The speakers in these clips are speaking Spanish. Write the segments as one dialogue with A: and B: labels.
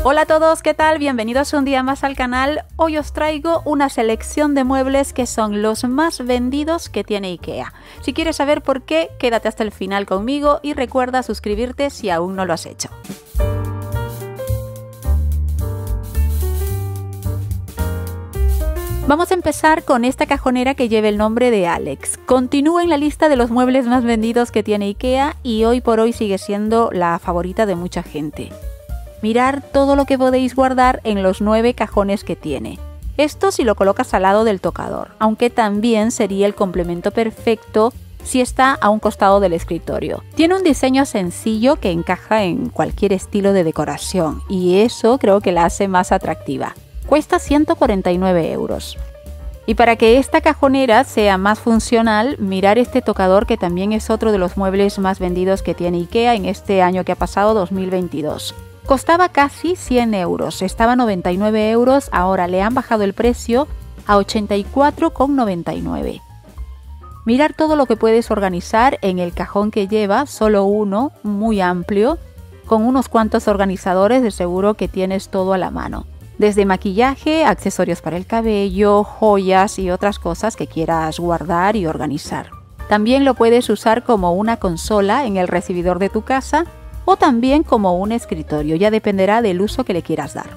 A: Hola a todos, ¿qué tal? Bienvenidos un día más al canal. Hoy os traigo una selección de muebles que son los más vendidos que tiene IKEA. Si quieres saber por qué, quédate hasta el final conmigo y recuerda suscribirte si aún no lo has hecho. Vamos a empezar con esta cajonera que lleva el nombre de Alex. Continúa en la lista de los muebles más vendidos que tiene IKEA y hoy por hoy sigue siendo la favorita de mucha gente. Mirar todo lo que podéis guardar en los 9 cajones que tiene. Esto si lo colocas al lado del tocador, aunque también sería el complemento perfecto si está a un costado del escritorio. Tiene un diseño sencillo que encaja en cualquier estilo de decoración y eso creo que la hace más atractiva. Cuesta 149 euros. Y para que esta cajonera sea más funcional, mirar este tocador que también es otro de los muebles más vendidos que tiene IKEA en este año que ha pasado, 2022. Costaba casi 100 euros, estaba a 99 euros, ahora le han bajado el precio a 84,99. Mirar todo lo que puedes organizar en el cajón que lleva, solo uno, muy amplio, con unos cuantos organizadores, de seguro que tienes todo a la mano. Desde maquillaje, accesorios para el cabello, joyas y otras cosas que quieras guardar y organizar. También lo puedes usar como una consola en el recibidor de tu casa o también como un escritorio, ya dependerá del uso que le quieras dar.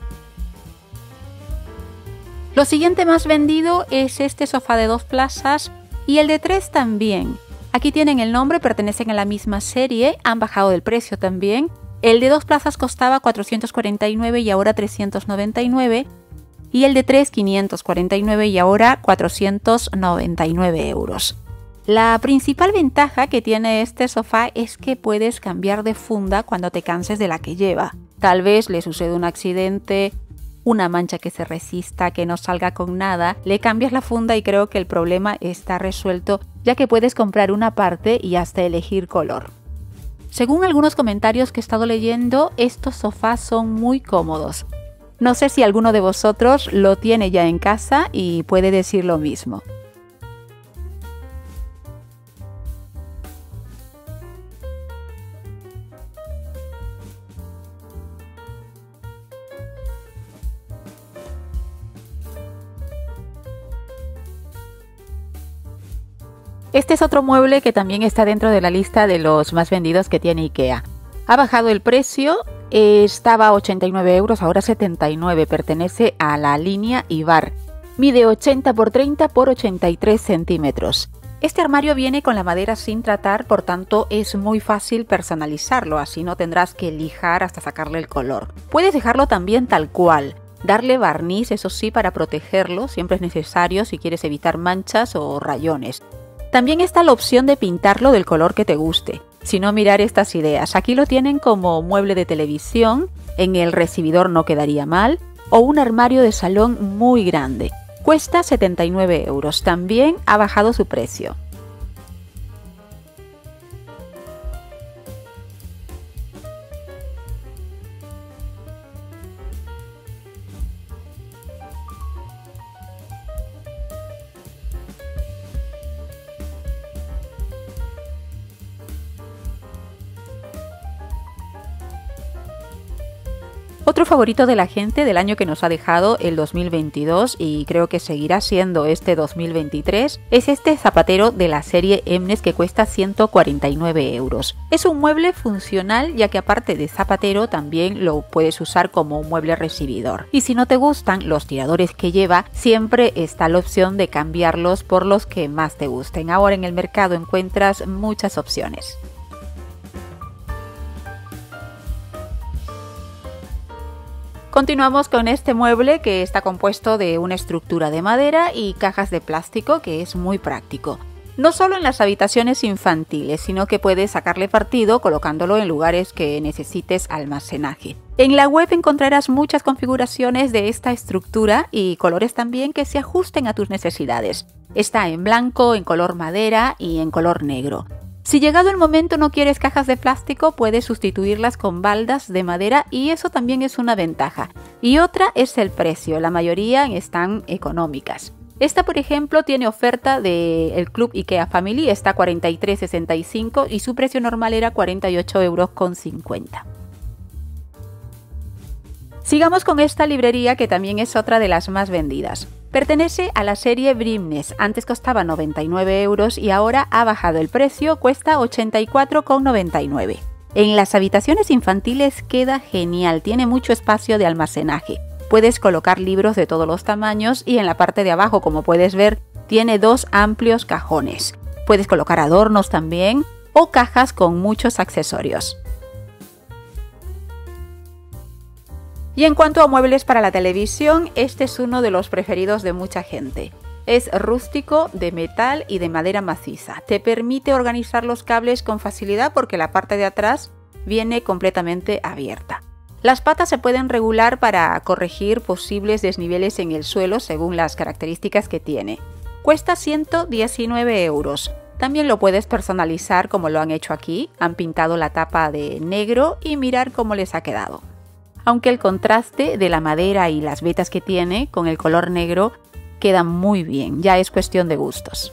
A: Lo siguiente más vendido es este sofá de 2 plazas y el de 3 también. Aquí tienen el nombre, pertenecen a la misma serie, han bajado el precio también. El de 2 plazas costaba 449 y ahora 399 y el de 3 549 y ahora 499 euros. La principal ventaja que tiene este sofá es que puedes cambiar de funda cuando te canses de la que lleva. Tal vez le sucede un accidente, una mancha que se resista, que no salga con nada, le cambias la funda y creo que el problema está resuelto, ya que puedes comprar una parte y hasta elegir color. Según algunos comentarios que he estado leyendo, estos sofás son muy cómodos. No sé si alguno de vosotros lo tiene ya en casa y puede decir lo mismo. Este es otro mueble que también está dentro de la lista de los más vendidos que tiene IKEA. Ha bajado el precio, estaba a 89 euros, ahora 79, pertenece a la línea Ibar. Mide 80 por 30 por 83 centímetros. Este armario viene con la madera sin tratar, por tanto es muy fácil personalizarlo, así no tendrás que lijar hasta sacarle el color. Puedes dejarlo también tal cual. Darle barniz, eso sí, para protegerlo, siempre es necesario si quieres evitar manchas o rayones. También está la opción de pintarlo del color que te guste. Si no, mirar estas ideas. Aquí lo tienen como mueble de televisión, en el recibidor no quedaría mal, o un armario de salón muy grande. Cuesta 79 euros, también ha bajado su precio. Otro favorito de la gente del año que nos ha dejado el 2022 y creo que seguirá siendo este 2023 es este zapatero de la serie Emnes que cuesta 149 euros. Es un mueble funcional ya que aparte de zapatero también lo puedes usar como un mueble recibidor. Y si no te gustan los tiradores que lleva, siempre está la opción de cambiarlos por los que más te gusten. Ahora en el mercado encuentras muchas opciones. Continuamos con este mueble que está compuesto de una estructura de madera y cajas de plástico que es muy práctico. No solo en las habitaciones infantiles, sino que puedes sacarle partido colocándolo en lugares que necesites almacenaje. En la web encontrarás muchas configuraciones de esta estructura y colores también que se ajusten a tus necesidades. Está en blanco, en color madera y en color negro. Si llegado el momento no quieres cajas de plástico, puedes sustituirlas con baldas de madera y eso también es una ventaja. Y otra es el precio, la mayoría están económicas. Esta, por ejemplo, tiene oferta del Club IKEA Family, está a 43,65 y su precio normal era 48,50 €. Sigamos con esta librería que también es otra de las más vendidas. Pertenece a la serie Brimnes, antes costaba 99 € y ahora ha bajado el precio, cuesta 84,99 €. En las habitaciones infantiles queda genial, tiene mucho espacio de almacenaje. Puedes colocar libros de todos los tamaños y en la parte de abajo, como puedes ver, tiene 2 amplios cajones. Puedes colocar adornos también o cajas con muchos accesorios. Y en cuanto a muebles para la televisión, este es uno de los preferidos de mucha gente. Es rústico, de metal y de madera maciza. Te permite organizar los cables con facilidad porque la parte de atrás viene completamente abierta. Las patas se pueden regular para corregir posibles desniveles en el suelo según las características que tiene. Cuesta 119 €. También lo puedes personalizar como lo han hecho aquí. Han pintado la tapa de negro y mirar cómo les ha quedado. Aunque el contraste de la madera y las vetas que tiene con el color negro queda muy bien, ya es cuestión de gustos.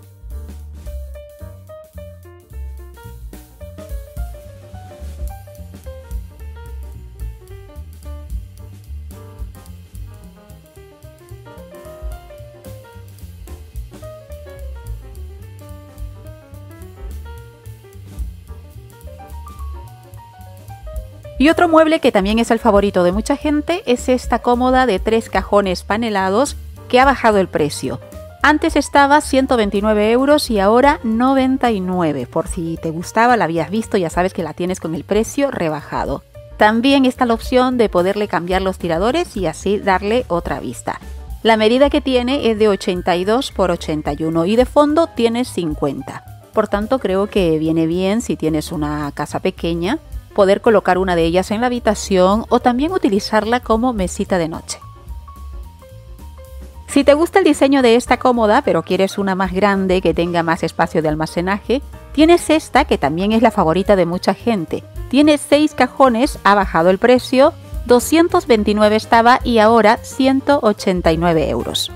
A: Y otro mueble que también es el favorito de mucha gente es esta cómoda de 3 cajones panelados que ha bajado el precio. Antes estaba 129 € y ahora 99. Por si te gustaba, la habías visto, ya sabes que la tienes con el precio rebajado. También está la opción de poderle cambiar los tiradores y así darle otra vista. La medida que tiene es de 82 por 81 y de fondo tiene 50. Por tanto, creo que viene bien si tienes una casa pequeña poder colocar una de ellas en la habitación o también utilizarla como mesita de noche. Si te gusta el diseño de esta cómoda, pero quieres una más grande que tenga más espacio de almacenaje, tienes esta que también es la favorita de mucha gente. Tiene 6 cajones, ha bajado el precio, 229 estaba y ahora 189 €.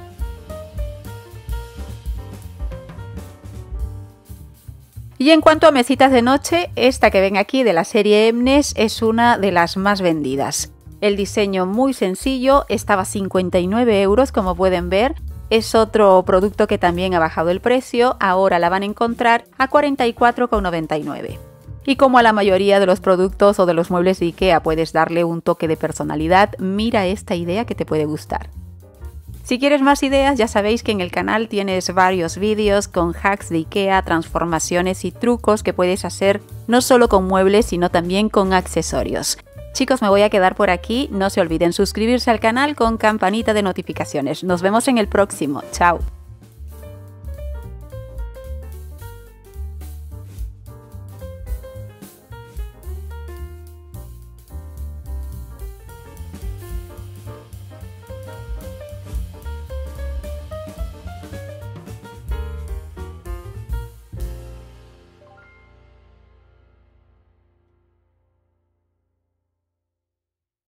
A: Y en cuanto a mesitas de noche, esta que ven aquí de la serie Emnes es una de las más vendidas. El diseño muy sencillo, estaba 59 € como pueden ver. Es otro producto que también ha bajado el precio, ahora la van a encontrar a 44,99 €. Y como a la mayoría de los productos o de los muebles de IKEA puedes darle un toque de personalidad, mira esta idea que te puede gustar. Si quieres más ideas, ya sabéis que en el canal tienes varios vídeos con hacks de IKEA, transformaciones y trucos que puedes hacer no solo con muebles, sino también con accesorios. Chicos, me voy a quedar por aquí. No se olviden suscribirse al canal con campanita de notificaciones. Nos vemos en el próximo. Chao.